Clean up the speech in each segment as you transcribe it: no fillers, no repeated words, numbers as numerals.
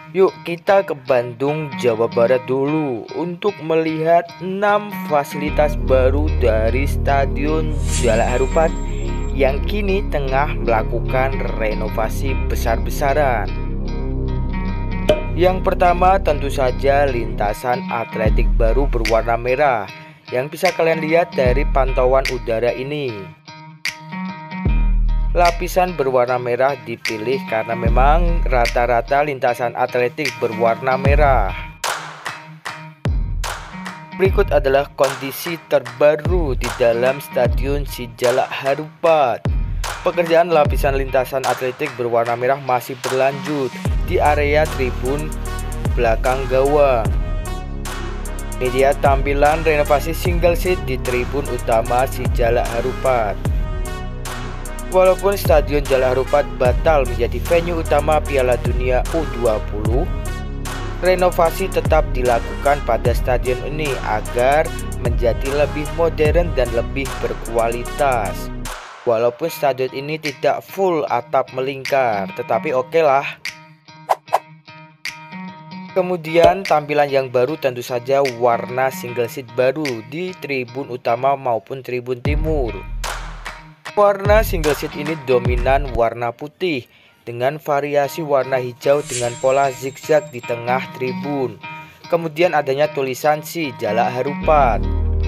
Yuk kita ke Bandung, Jawa Barat dulu untuk melihat 6 fasilitas baru dari Stadion Jalak Harupat yang kini tengah melakukan renovasi besar-besaran. Yang pertama tentu saja lintasan atletik baru berwarna merah yang bisa kalian lihat dari pantauan udara ini. Lapisan berwarna merah dipilih karena memang rata-rata lintasan atletik berwarna merah. Berikut adalah kondisi terbaru di dalam Stadion Jalak Harupat. Pekerjaan lapisan lintasan atletik berwarna merah masih berlanjut di area tribun belakang gawang. Ini dia tampilan renovasi single seat di tribun utama Jalak Harupat. Walaupun Stadion Jalak Harupat batal menjadi venue utama Piala Dunia U20, renovasi tetap dilakukan pada stadion ini agar menjadi lebih modern dan lebih berkualitas. Walaupun stadion ini tidak full atap melingkar, tetapi oke lah. Kemudian tampilan yang baru tentu saja warna single seat baru di tribun utama maupun tribun timur. Warna single seat ini dominan warna putih dengan variasi warna hijau dengan pola zigzag di tengah tribun. Kemudian adanya tulisan Jalak Harupat.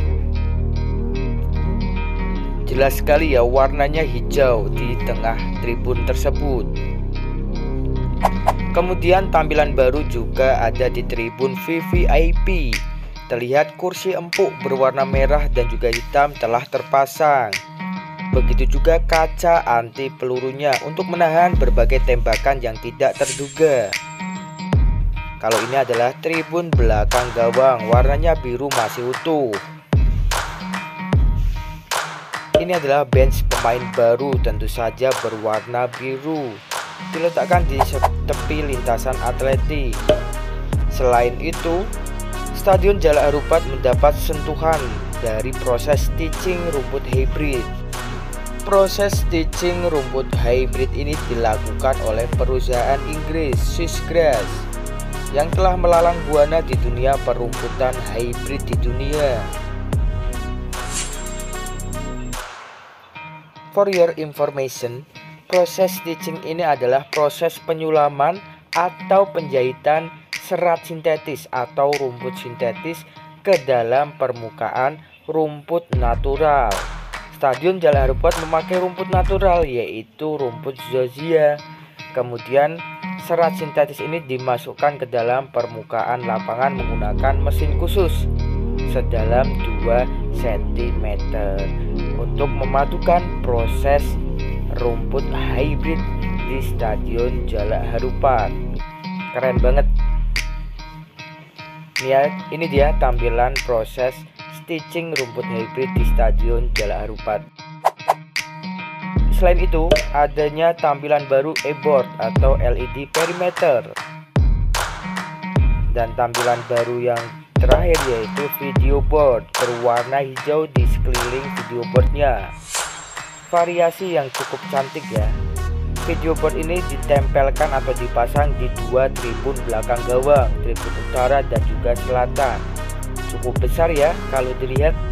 Jelas sekali ya warnanya hijau di tengah tribun tersebut. Kemudian tampilan baru juga ada di tribun VVIP. Terlihat kursi empuk berwarna merah dan juga hitam telah terpasang. Begitu juga kaca anti pelurunya untuk menahan berbagai tembakan yang tidak terduga. Kalau ini adalah tribun belakang gawang, warnanya biru masih utuh. Ini adalah bench pemain baru, tentu saja berwarna biru, diletakkan di tepi lintasan atletik. Selain itu, Stadion Jalak Harupat mendapat sentuhan dari proses stitching rumput hybrid. Proses stitching rumput hybrid ini dilakukan oleh perusahaan Inggris Swissgrass yang telah melalang buana di dunia perumputan hybrid di dunia. For your information, proses stitching ini adalah proses penyulaman atau penjahitan serat sintetis atau rumput sintetis ke dalam permukaan rumput natural. Stadion Jalak Harupat memakai rumput natural yaitu rumput zosia. Kemudian serat sintetis ini dimasukkan ke dalam permukaan lapangan menggunakan mesin khusus sedalam 2 cm untuk memadukan proses rumput hybrid di Stadion Jalak Harupat. Keren banget. Ini dia tampilan proses stitching rumput hybrid di Stadion Jalak Harupat. Selain itu, adanya tampilan baru e-board atau LED perimeter. Dan tampilan baru yang terakhir yaitu video board berwarna hijau di sekeliling video boardnya. Variasi yang cukup cantik ya. Video board ini ditempelkan atau dipasang di 2 tribun belakang gawang, tribun utara dan juga selatan. Cukup besar ya kalau dilihat.